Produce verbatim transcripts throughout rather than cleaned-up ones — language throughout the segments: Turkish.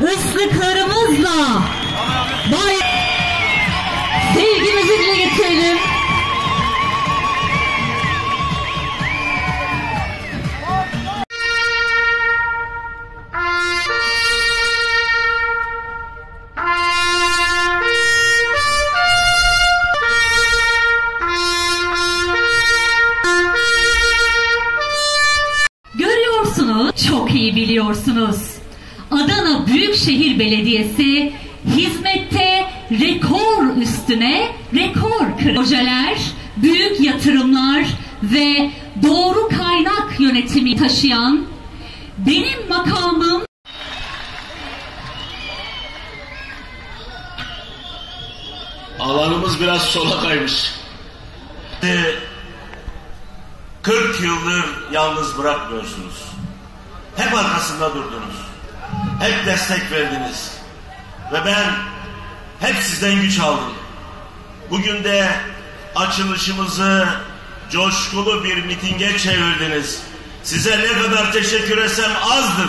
ıslıklarımızla bay sevgimizi dile getirelim. Çok iyi biliyorsunuz. Adana Büyükşehir Belediyesi hizmette rekor üstüne rekor kırıyor. Projeler, büyük yatırımlar ve doğru kaynak yönetimi taşıyan benim makamım alanımız biraz sola kaymış. kırk yıldır yalnız bırakmıyorsunuz. Hep arkasında durdunuz. Hep destek verdiniz. Ve ben hep sizden güç aldım. Bugün de açılışımızı coşkulu bir mitinge çevirdiniz. Size ne kadar teşekkür etsem azdır.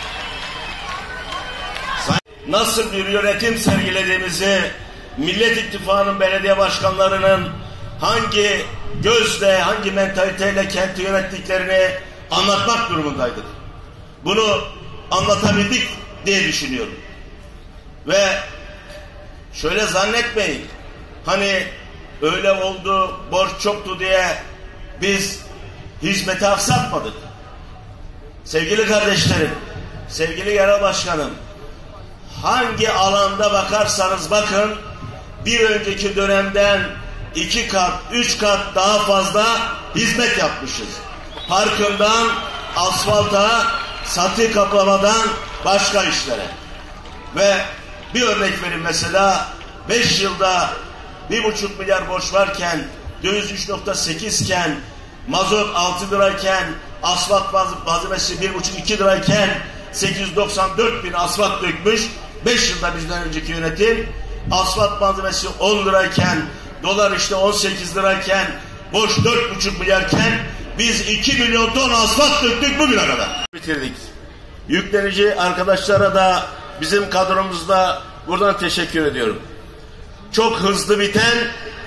Nasıl bir yönetim sergilediğimizi, Millet İttifakı'nın belediye başkanlarının hangi gözle, hangi mentaliteyle kenti yönettiklerini anlatmak durumundaydık. Bunu anlatabildik diye düşünüyorum. Ve şöyle zannetmeyin, hani öyle oldu, borç çoktu diye biz hizmeti aksatmadık. Sevgili kardeşlerim, sevgili genel başkanım, hangi alanda bakarsanız bakın, bir önceki dönemden iki kat, üç kat daha fazla hizmet yapmışız. Parkından asfalta, satı kaplamadan başka işlere. Ve bir örnek vereyim, mesela beş yılda bir buçuk milyar borç varken, döviz üç nokta sekiz iken, mazot altı lirayken, asfalt malzemesi bir buçuk iki lirayken sekiz yüz doksan dört bin asfalt dökmüş. Beş yılda bizden önceki yönetim, asfalt malzemesi on lirayken, dolar işte on sekiz lirayken, borç dört buçuk milyarken biz iki milyon ton asfalt döktük bugüne kadar. Bitirdik. Yüklenici arkadaşlara da bizim kadromuzda buradan teşekkür ediyorum. Çok hızlı biten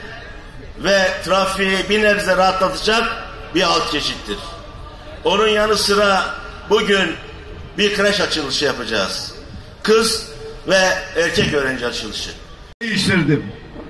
ve trafiği bir nebze rahatlatacak bir alt geçittir. Onun yanı sıra bugün bir kreş açılışı yapacağız. Kız ve erkek öğrenci açılışı. Değiştirdim.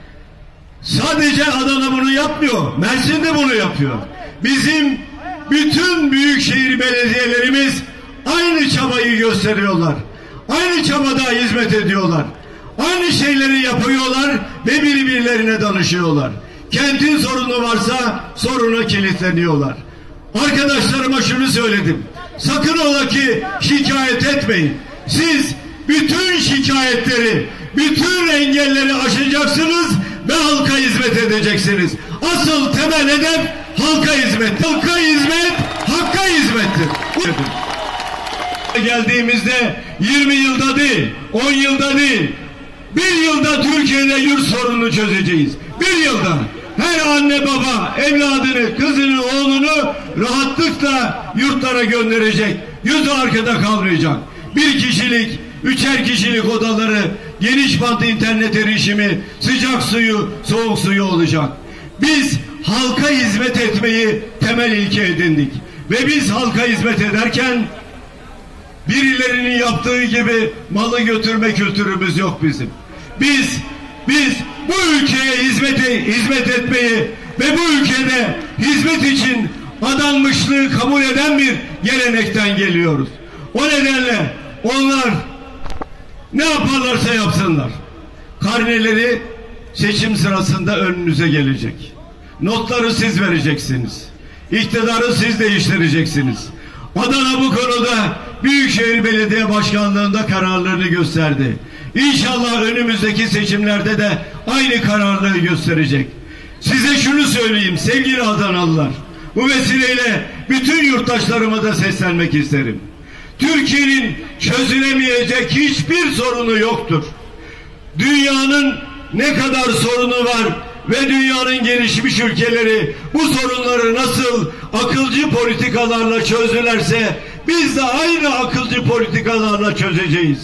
Sadece Adana bunu yapmıyor, Mersin de bunu yapıyor. Bizim bütün büyükşehir belediyelerimiz aynı çabayı gösteriyorlar. Aynı çabada hizmet ediyorlar. Aynı şeyleri yapıyorlar ve birbirlerine danışıyorlar. Kentin sorunu varsa soruna kilitleniyorlar. Arkadaşlarıma şunu söyledim. Sakın ola ki şikayet etmeyin. Siz bütün şikayetleri, bütün engelleri aşacaksınız ve halka hizmet edeceksiniz. Asıl temel hedef halka hizmet. Halka hizmet, hakka hizmettir. Geldiğimizde yirmi yılda değil, on yılda değil, bir yılda Türkiye'de yurt sorununu çözeceğiz. Bir yılda her anne baba evladını, kızını, oğlunu rahatlıkla yurtlara gönderecek. Yüzü arkada kalmayacak. Bir kişilik, üçer kişilik odaları, geniş bant internet erişimi, sıcak suyu, soğuk suyu olacak. Biz halka hizmet etmeyi temel ilke edindik. Ve biz halka hizmet ederken birilerinin yaptığı gibi malı götürme kültürümüz yok bizim. Biz, biz bu ülkeye hizmete, hizmet etmeyi ve bu ülkede hizmet için adanmışlığı kabul eden bir gelenekten geliyoruz. O nedenle onlar ne yaparlarsa yapsınlar, karneleri seçim sırasında önünüze gelecek. Notları siz vereceksiniz. İktidarı siz değiştireceksiniz. Adana bu konuda Büyükşehir Belediye Başkanlığı'nda kararlarını gösterdi. İnşallah önümüzdeki seçimlerde de aynı kararlılığı gösterecek. Size şunu söyleyeyim sevgili Adanalılar. Bu vesileyle bütün yurttaşlarıma da seslenmek isterim. Türkiye'nin çözülemeyecek hiçbir sorunu yoktur. Dünyanın ne kadar sorunu var ve dünyanın gelişmiş ülkeleri bu sorunları nasıl akılcı politikalarla çözdülerse biz de aynı akılcı politikalarla çözeceğiz.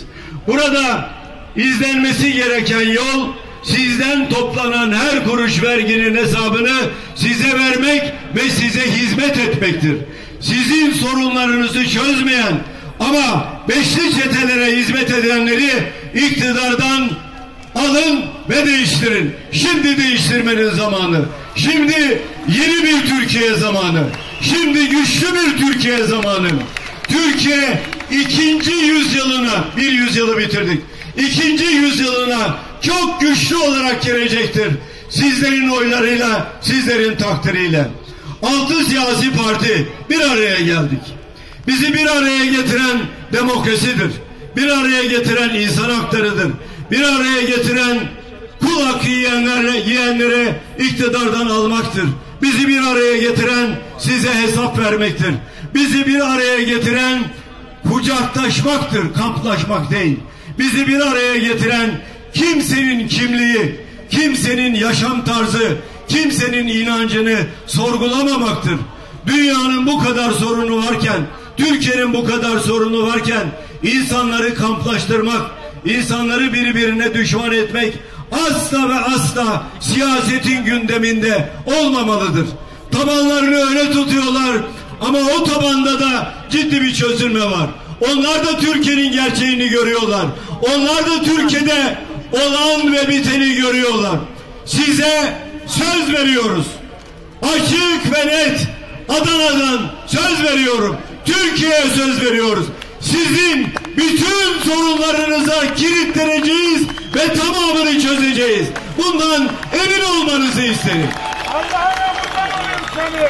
Burada izlenmesi gereken yol, sizden toplanan her kuruş verginin hesabını size vermek ve size hizmet etmektir. Sizin sorunlarınızı çözmeyen ama beşli çetelere hizmet edenleri iktidardan alın ve değiştirin. Şimdi değiştirmenin zamanı. Şimdi yeni bir Türkiye zamanı. Şimdi güçlü bir Türkiye zamanı. Türkiye ikinci yüzyılına, bir yüzyılı bitirdik. İkinci yüzyılına çok güçlü olarak girecektir. Sizlerin oylarıyla, sizlerin takdiriyle. Altı siyasi parti bir araya geldik. Bizi bir araya getiren demokrasidir. Bir araya getiren insan haklarıdır. Bir araya getiren kul hakkı yiyenlere, yiyenlere iktidardan almaktır. Bizi bir araya getiren size hesap vermektir. Bizi bir araya getiren kucaklaşmaktır, kamplaşmak değil. Bizi bir araya getiren kimsenin kimliği, kimsenin yaşam tarzı, kimsenin inancını sorgulamamaktır. Dünyanın bu kadar sorunu varken, Türkiye'nin bu kadar sorunu varken insanları kamplaştırmak, insanları birbirine düşman etmek asla ve asla siyasetin gündeminde olmamalıdır. Tabanlarını öyle tutuyorlar ama o tabanda da ciddi bir çözülme var. Onlar da Türkiye'nin gerçeğini görüyorlar. Onlar da Türkiye'de olan ve biteni görüyorlar. Size söz veriyoruz. Açık ve net Adana'dan söz veriyorum. Türkiye'ye söz veriyoruz. Sizin bütün sorunlarınıza kilitleneceğiz ve tamamını çözeceğiz. Bundan emin olmanızı isterim. Allah'ına kurban olayım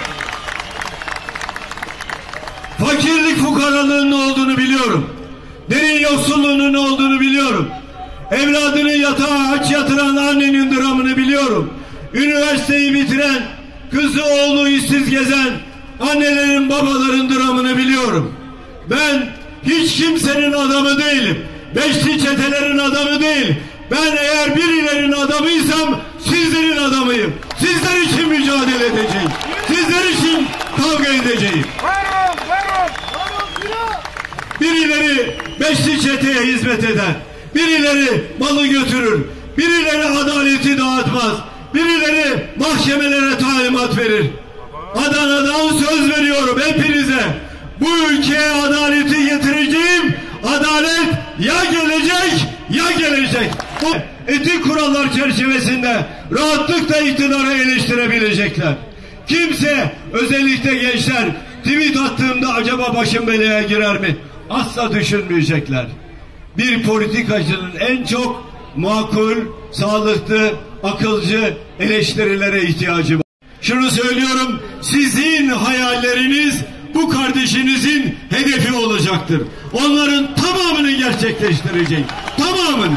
seni. Fakirlik fukaralığının ne olduğunu biliyorum. Derin yoksulluğunun ne olduğunu biliyorum. Evladını yatağa aç yatıran annenin dramını biliyorum. Üniversiteyi bitiren, kızı oğlu işsiz gezen annelerin babaların dramını biliyorum. Ben hiç kimsenin adamı değilim. Beşli çetelerin adamı değilim. Ben eğer birilerinin adamıysam sizlerin adamıyım. Sizler için mücadele edeceğim. Sizler için kavga edeceğim. Varım, varım, varım. Birileri beşli çeteye hizmet eder. Birileri malı götürür. Birileri adaleti dağıtmaz. Birileri mahkemelere talimat verir. Adana'dan söz veriyorum hepinize. Bu ülkeye adaleti getireceğim. Adalet ya gelecek ya gelecek. Bu etik kurallar çerçevesinde rahatlıkla iktidarı eleştirebilecekler. Kimse, özellikle gençler, tweet attığımda acaba başım belaya girer mi? Asla düşünmeyecekler. Bir politikacının en çok makul, sağlıklı, akılcı eleştirilere ihtiyacı var. Şunu söylüyorum, sizin hayalleriniz bu kardeşinizin hedefi olacaktır. Onların tamamını gerçekleştirecek. Tamamını.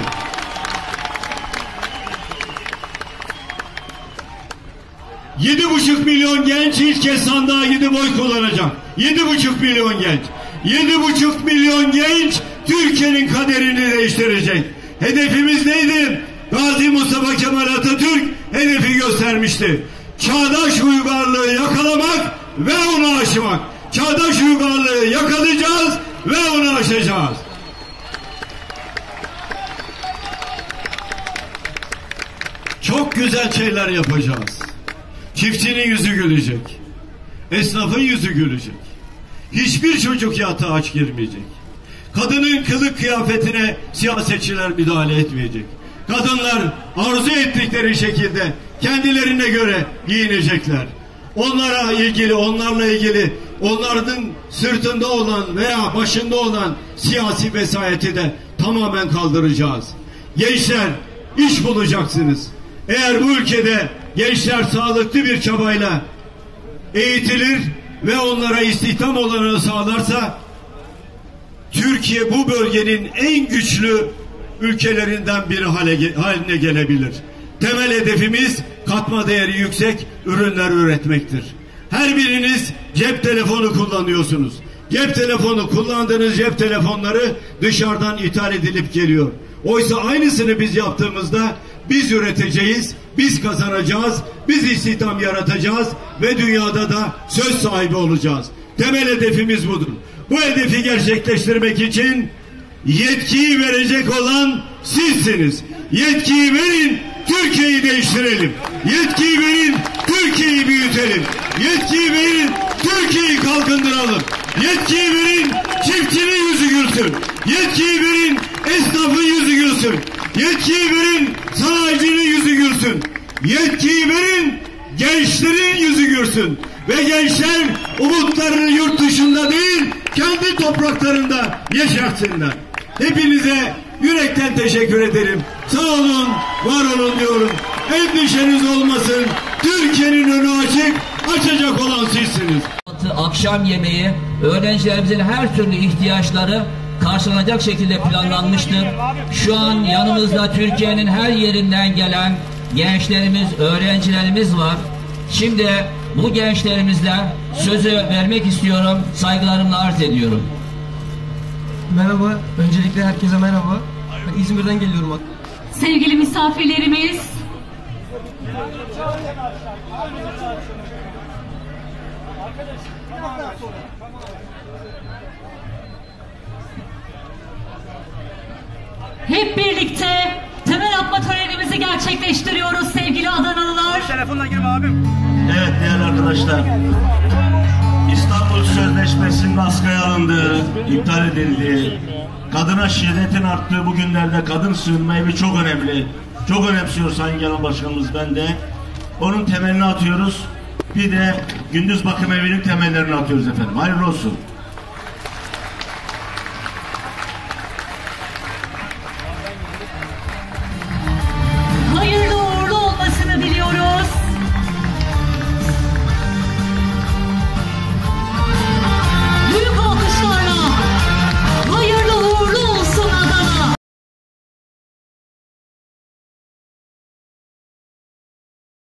Yedi buçuk milyon genç ilk kez sandığa gidip oy kullanacak. Yedi buçuk milyon genç. Yedi buçuk milyon genç Türkiye'nin kaderini değiştirecek. Hedefimiz neydi? Gazi Mustafa Kemal Atatürk hedefi göstermişti. Çağdaş uygarlığı yakalamak ve onu aşmak. Çağdaş uygarlığı yakalayacağız ve onu aşacağız. Çok güzel şeyler yapacağız. Çiftçinin yüzü gülecek. Esnafın yüzü gülecek. Hiçbir çocuk yatağa aç girmeyecek. Kadının kılık kıyafetine siyasetçiler müdahale etmeyecek. Kadınlar arzu ettikleri şekilde kendilerine göre giyinecekler. Onlara ilgili, onlarla ilgili, onların sırtında olan veya başında olan siyasi vesayeti de tamamen kaldıracağız. Gençler, iş bulacaksınız. Eğer bu ülkede gençler sağlıklı bir çabayla eğitilir ve onlara istihdam olanağı sağlarsa, Türkiye bu bölgenin en güçlü ülkelerinden biri haline gelebilir. Temel hedefimiz katma değeri yüksek ürünler üretmektir. Her biriniz cep telefonu kullanıyorsunuz. Cep telefonu, kullandığınız cep telefonları dışarıdan ithal edilip geliyor. Oysa aynısını biz yaptığımızda biz üreteceğiz, biz kazanacağız, biz istihdam yaratacağız ve dünyada da söz sahibi olacağız. Temel hedefimiz budur. Bu hedefi gerçekleştirmek için Yetkiyi verecek olan sizsiniz. Yetkiyi verin, Türkiye'yi değiştirelim. Yetkiyi verin, Türkiye'yi büyütelim. Yetkiyi verin, Türkiye'yi kalkındıralım. Yetkiyi verin, çiftçinin yüzü gülsün. Yetkiyi verin, esnafın yüzü gülsün. Yetkiyi verin, sanayicinin yüzü gülsün. Yetkiyi verin, gençlerin yüzü gülsün. Ve gençler umutlarını yurt dışında değil, kendi topraklarında yaşatsınlar. Hepinize yürekten teşekkür ederim. Sağ olun, var olun diyorum. Endişeniz olmasın. Türkiye'nin önü açık, açacak olan sizsiniz. Akşam yemeği, öğrencilerimizin her türlü ihtiyaçları karşılanacak şekilde planlanmıştır. Şu an yanımızda Türkiye'nin her yerinden gelen gençlerimiz, öğrencilerimiz var. Şimdi bu gençlerimizle sözü vermek istiyorum, saygılarımla arz ediyorum. Merhaba, öncelikle herkese merhaba. Ben İzmir'den geliyorum. Sevgili misafirlerimiz, hep birlikte temel atma törenimizi gerçekleştiriyoruz sevgili Adanalılar. Telefonla girme abim. Evet değerli arkadaşlar, İstanbul Sözleşmesi'nin askıya alındığı, iptal edildiği, kadına şiddetin arttığı bu günlerde kadın sığınma evi çok önemli. Çok önemsiyor Sayın Genel Başkanımız, ben de. Onun temelini atıyoruz. Bir de gündüz bakım evinin temellerini atıyoruz efendim. Hayırlı olsun.